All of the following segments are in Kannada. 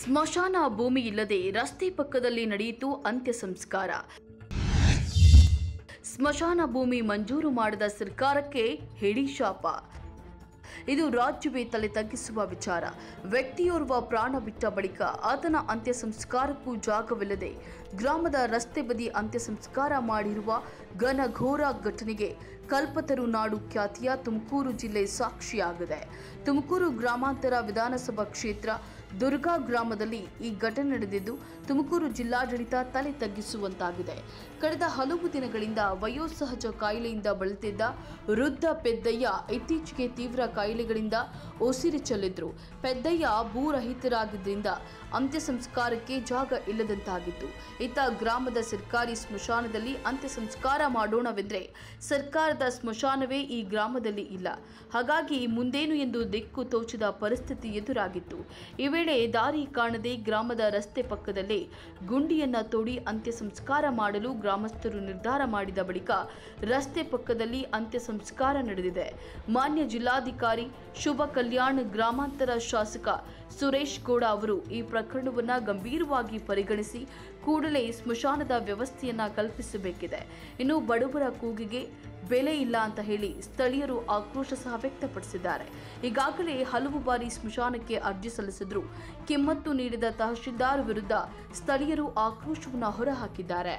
ಸ್ಮಶಾನ ಭೂಮಿ ಇಲ್ಲದೆ ರಸ್ತೆ ಪಕ್ಕದಲ್ಲಿ ನಡೆಯಿತು ಅಂತ್ಯ ಸಂಸ್ಕಾರ. ಸ್ಮಶಾನ ಭೂಮಿ ಮಂಜೂರು ಮಾಡದ ಸರ್ಕಾರಕ್ಕೆ ಹೇಳಿ ಶಾಪ. ಇದು ರಾಜ್ಯವೇ ತಲೆ ತಗ್ಗಿಸುವ ವಿಚಾರ. ವ್ಯಕ್ತಿಯೋರ್ವ ಪ್ರಾಣ ಬಿಟ್ಟ ಬಳಿಕ ಆತನ ಅಂತ್ಯ ಸಂಸ್ಕಾರಕ್ಕೂ ಜಾಗವಿಲ್ಲದೆ ಗ್ರಾಮದ ರಸ್ತೆ ಬದಿ ಅಂತ್ಯ ಸಂಸ್ಕಾರ ಮಾಡಿರುವ ಘನಘೋರ ಘಟನೆಗೆ ಕಲ್ಪತರು ನಾಡು ಖ್ಯಾತಿಯ ತುಮಕೂರು ಜಿಲ್ಲೆ ಸಾಕ್ಷಿಯಾಗಿದೆ. ತುಮಕೂರು ಗ್ರಾಮಾಂತರ ವಿಧಾನಸಭಾ ಕ್ಷೇತ್ರ ದುರ್ಗಾ ಗ್ರಾಮದಲ್ಲಿ ಈ ಘಟನೆ ನಡೆದಿದ್ದು ತುಮಕೂರು ಜಿಲ್ಲಾಡಳಿತ ತಲೆ ತಗ್ಗಿಸುವಂತಾಗಿದೆ. ಕಳೆದ ಹಲವು ದಿನಗಳಿಂದ ವಯೋಸಹಜ ಕಾಯಿಲೆಯಿಂದ ಬಳಲುತ್ತಿದ್ದ ವೃದ್ಧ ಪೆದ್ದಯ್ಯ ಇತ್ತೀಚೆಗೆ ತೀವ್ರ ಕಾಯಿಲೆಗಳಿಂದ ಉಸಿರು ಚೆಲ್ಲಿದ್ರು. ಪೆದ್ದಯ್ಯ ಭೂರಹಿತರಾಗಿದ್ದರಿಂದ ಅಂತ್ಯ ಸಂಸ್ಕಾರಕ್ಕೆ ಜಾಗ ಇಲ್ಲದಂತಾಗಿತ್ತು. ಇತ್ತ ಗ್ರಾಮದ ಸರ್ಕಾರಿ ಸ್ಮಶಾನದಲ್ಲಿ ಅಂತ್ಯ ಸಂಸ್ಕಾರ ಮಾಡೋಣವೆಂದರೆ ಸರ್ಕಾರದ ಸ್ಮಶಾನವೇ ಈ ಗ್ರಾಮದಲ್ಲಿ ಇಲ್ಲ. ಹಾಗಾಗಿ ಮುಂದೇನು ಎಂದು ದಿಕ್ಕು ತೋಚದ ಪರಿಸ್ಥಿತಿ ಎದುರಾಗಿತ್ತು. ಈ ವೇಳೆ ದಾರಿ ಕಾಣದೆ ಗ್ರಾಮದ ರಸ್ತೆ ಪಕ್ಕದಲ್ಲೇ ಗುಂಡಿಯನ್ನ ತೋಡಿ ಅಂತ್ಯ ಸಂಸ್ಕಾರ ಮಾಡಲು ಗ್ರಾಮಸ್ಥರು ನಿರ್ಧಾರ ಮಾಡಿದ ಬಳಿಕ ರಸ್ತೆ ಪಕ್ಕದಲ್ಲಿ ಅಂತ್ಯ ಸಂಸ್ಕಾರ ನಡೆದಿದೆ. ಮಾನ್ಯ ಜಿಲ್ಲಾಧಿಕಾರಿ ಶುಭ ಕಲ್ಯಾಣ್, ಗ್ರಾಮಾಂತರ ಶಾಸಕ ಸುರೇಶ್ ಗೌಡ ಅವರು ಈ ಪ್ರಕರಣವನ್ನು ಗಂಭೀರವಾಗಿ ಪರಿಗಣಿಸಿ ಕೂಡಲೇ ಸ್ಮಶಾನದ ವ್ಯವಸ್ಥೆಯನ್ನ ಕಲ್ಪಿಸಬೇಕಿದೆ. ಇನ್ನು ಬಡವರ ಕೂಗಿಗೆ ಬೆಲೆ ಇಲ್ಲ ಅಂತ ಹೇಳಿ ಸ್ಥಳೀಯರು ಆಕ್ರೋಶ ಸಹ ವ್ಯಕ್ತಪಡಿಸಿದ್ದಾರೆ. ಈಗಾಗಲೇ ಹಲವು ಬಾರಿ ಸ್ಮಶಾನಕ್ಕೆ ಅರ್ಜಿ ಸಲ್ಲಿಸಿದ್ರು ಕಿಮ್ಮತ್ತು ನೀಡಿದ ತಹಶೀಲ್ದಾರ್ ವಿರುದ್ಧ ಸ್ಥಳೀಯರು ಆಕ್ರೋಶವನ್ನು ಹೊರಹಾಕಿದ್ದಾರೆ.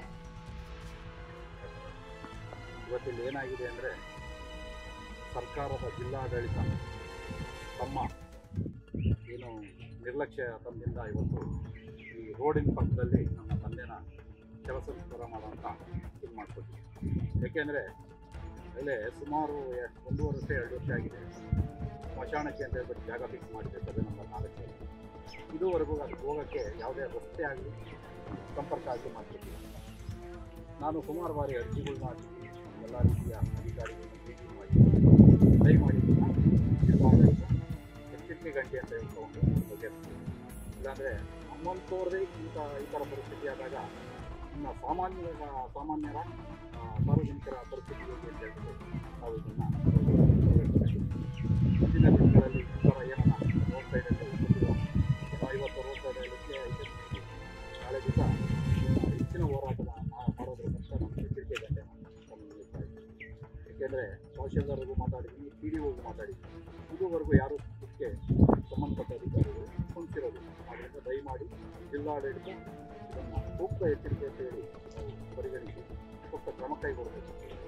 ಇವತ್ತಿಲ್ಲಿ ಏನಾಗಿದೆ ಅಂದರೆ, ಸರ್ಕಾರದ ಜಿಲ್ಲಾಡಳಿತ ತಮ್ಮ ಏನು ನಿರ್ಲಕ್ಷ್ಯ ತಮ್ಮಿಂದ ಇವತ್ತು ಈ ರೋಡಿನ ಪಕ್ಕದಲ್ಲಿ ನಮ್ಮ ತಂದೆನ ಶವ ಸಂಸ್ಕಾರ ಮಾಡೋಂಥ ಇದು ಮಾಡಿಕೊಡ್ತೀವಿ. ಏಕೆಂದರೆ ಅಲ್ಲೇ ಸುಮಾರು 1.5 ವರ್ಷ 2 ವರ್ಷ ಆಗಿದೆ ಸ್ಮಶಾನಕ್ಕೆ ಅಂತ ಹೇಳ್ಬಿಟ್ಟು ಜಾಗ ಫಿಕ್ಸ್ ಮಾಡಿದೆ ಸಭೆ ನಂಬರ್ 4. ಇದುವರೆಗೂ ಅದಕ್ಕೆ ಹೋಗೋಕ್ಕೆ ಯಾವುದೇ ರಸ್ತೆ ಆಗಲಿ ಸಂಪರ್ಕ ಆಗಲಿ ಮಾಡ್ತಿದ್ದೀವಿ. ನಾನು ಸುಮಾರು ಬಾರಿ ಅರ್ಜಿಗಳು ಮಾಡಿದ್ದೀನಿ, ಎಲ್ಲ ರೀತಿಯ ಅಧಿಕಾರಿಗಳನ್ನು ಭೇಟಿ ಮಾಡಿ ದಯಮಾಡಿ ಎಚ್ಚರಿಕೆ ಗಂಟೆ ಅಂತ ಹೇಳ್ಕೊಂಡು ಬಗೆಹರಿಸ್ತೀವಿ. ಇಲ್ಲಾಂದರೆ ನಮ್ಮಂಥವ್ರದೇ ಈ ಥರ ಪರಿಸ್ಥಿತಿ ಆದಾಗ ಇನ್ನು ಸಾಮಾನ್ಯರ ಸಾರ್ವಜನಿಕರ ಪರಿಸ್ಥಿತಿ ಹೇಗೆ ಅಂತ ಹೇಳ್ಬಿಟ್ಟು ನಾವು ಇದನ್ನು ಮುಂದಿನ ದಿನಗಳಲ್ಲಿ ಈ ಥರ ಏನನ್ನ ರೋಡ್ ಸೈಡಲ್ಲಿ ಕೊಟ್ಟಿರೋ 50 ರೋಡ್ ಸೈಡಲ್ಲಿ ನಾಳೆ ದಿವಸ ಹೆಚ್ಚಿನ ಹೋರಾಟನ ಮಾಡೋದ್ರ ಕಷ್ಟ ನಮ್ಮ ಎಚ್ಚರಿಕೆ ಗಂಟೆ ನಿಲ್ಲಿಸ್ತಾ ಇದ್ದೀವಿ. ಏಕೆಂದರೆ ತಹಶೀಲ್ದಾರ್ಗೂ ಮಾತಾಡಿದ್ದೀನಿ, PDOಗೂ ಮಾತಾಡಿದ್ದೀನಿ, ಇದುವರೆಗೂ ಯಾರೂ ಇದಕ್ಕೆ ಸಂಬಂಧಪಟ್ಟ ಅಧಿಕಾರಿಗಳು ಸ್ಪಂದಿಸಿರೋದಿಲ್ಲ. ಆದ್ದರಿಂದ ದಯಮಾಡಿ ಜಿಲ್ಲಾಡಳಿತ ಇದನ್ನು ಸೂಕ್ತ ಎಚ್ಚರಿಕೆ ಅಂತ ಹೇಳಿ ಪರಿಗಣಿಸಿ ಸೂಕ್ತ ಕ್ರಮ ಕೈಗೊಳ್ಳಬೇಕು.